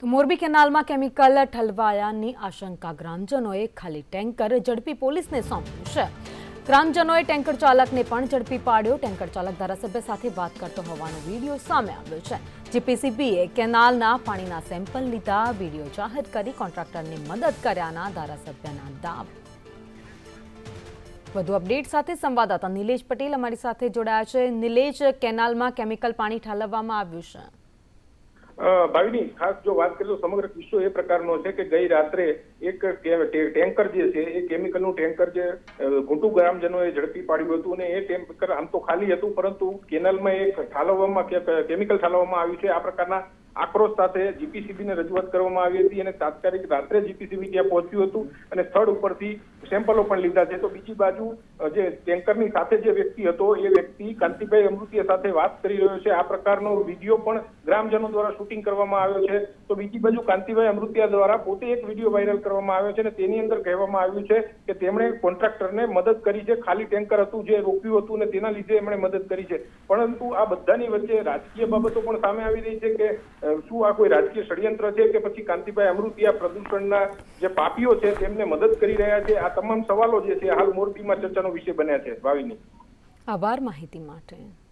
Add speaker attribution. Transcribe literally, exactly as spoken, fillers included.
Speaker 1: તો મોરબી કેનાલમાં કેમિકલ ઠલવાયાની આશંકા ગ્રામજનોએ ખાલી ટેન્કર ઝડપી પોલીસને સોંપ્યું છે। ગ્રામજનોએ ટેન્કર ચાલકને પણ ઝડપી પાડ્યો। ટેન્કર ચાલક ધારાસભ્ય સાથે વાત કરતો હોવાનો વિડીયો સામે આવ્યો છે। જીપીસીબીએ કેનાલના પાણીના સેમ્પલ લીધા, વિડીયો જાહેર કરી કોન્ટ્રાક્ટરની મદદ કર્યાના ધારાસભ્યના દાવ। વધુ અપડેટ સાથે સંવાદદાતા નિલેશ પટેલ અમારી સાથે જોડાયા છે। નિલેશ, કેનાલમાં કેમિકલ પાણી ઠાલવવામાં આવ્યું છે।
Speaker 2: ભાવિની ખાસ જો વાત કરીએ તો સમગ્ર કિસ્સો એ પ્રકારનો છે કે ગઈ રાત્રે એક ટેન્કર જે છે એ કેમિકલનું ટેન્કર જે ઘૂંટુ ગ્રામજનોએ ઝડપી પાડ્યું હતું અને એ ટેન્કર આમ તો ખાલી હતું, પરંતુ કેનાલમાં એક ઠાલવવામાં કેમિકલ ઠાલવવામાં આવ્યું છે। આ પ્રકારના આક્રોશ સાથે જીપીસીબીને રજૂઆત કરવામાં આવી હતી અને તાત્કાલિક રાત્રે જીપીસીબી ત્યાં પહોંચ્યું હતું અને સ્થળ ઉપરથી સેમ્પલો પણ લીધા છે। તો બીજી બાજુ જે ટેન્કરની સાથે જે વ્યક્તિ હતો એ વ્યક્તિ કાંતિભાઈ અમૃતિયા સાથે વાત કરી રહ્યો છે। આ પ્રકારનો વિડીયો પણ ગ્રામજનો દ્વારા શૂટિંગ કરવામાં આવ્યો છે। તો બીજી બાજુ કાંતિભાઈ અમૃતિયા દ્વારા પોતે એક વિડીયો વાયરલ કરવામાં આવ્યો છે અને તેની અંદર કહેવામાં આવ્યું છે કે તેમણે કોન્ટ્રાક્ટરને મદદ કરી છે। ખાલી ટેન્કર હતું જે રોક્યું હતું અને તેના લીધે એમણે મદદ કરી છે, પરંતુ આ બધાની વચ્ચે રાજકીય બાબતો પણ સામે આવી રહી છે કે શું આ કોઈ રાજકીય ષડયંત્ર છે કે પછી કાંતિભાઈ અમૃતિયા પ્રદૂષણના જે પાપીઓ છે તેમને મદદ કરી રહ્યા છે? આ તમામ સવાલો જે છે હાલ મોરબીમાં ચર્ચાનો વિષય બન્યા છે। ભાવિની,
Speaker 1: આભાર માહિતી માટે।